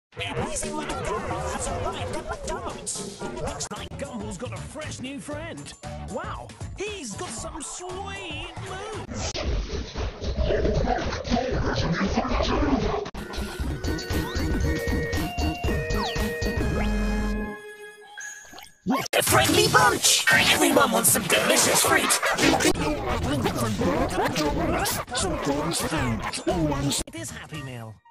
Amazing one of Gumball has arrived at McDonald's. Looks like Gumball's got a fresh new friend. Wow, he's got some sweet moves. What a friendly bunch! Everyone wants some delicious fruit. It is Happy Meal.